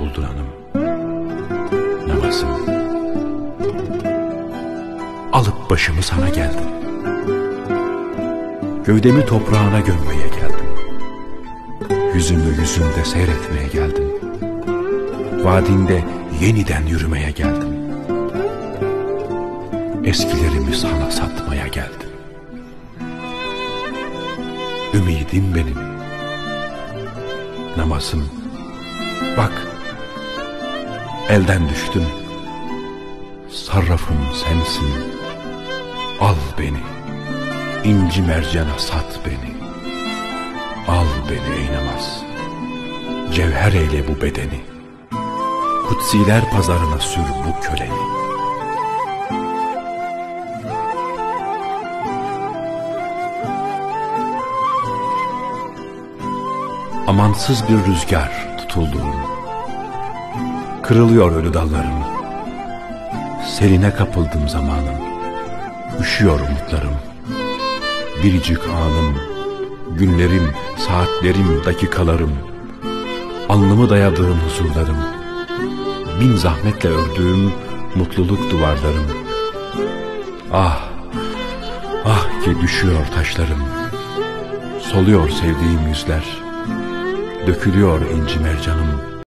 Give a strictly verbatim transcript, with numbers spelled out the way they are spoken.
bulduranım. Namazım. Alıp başımı sana geldim. Gövdemi toprağına gömmeye geldim. Yüzümü yüzünde seyretmeye geldim. Vadinde yeniden yürümeye geldim. Eskilerimi sana satmaya geldim. Ümidim benim. Namazım. Bak, elden düştüm. Sarrafım sensin. Al beni. İnci mercana sat beni. Al beni ey namaz. Cevher eyle bu bedeni. Kutsiler pazarına sür bu köleni. Amansız bir rüzgar tutulduğum, kırılıyor ölü dallarım. Seline kapıldım zamanım, üşüyor umutlarım. Biricik anım, günlerim, saatlerim, dakikalarım, alnımı dayadığım huzurlarım, bin zahmetle ördüğüm mutluluk duvarlarım. Ah, ah ki düşüyor taşlarım, soluyor sevdiğim yüzler, dökülüyor inci mercanım.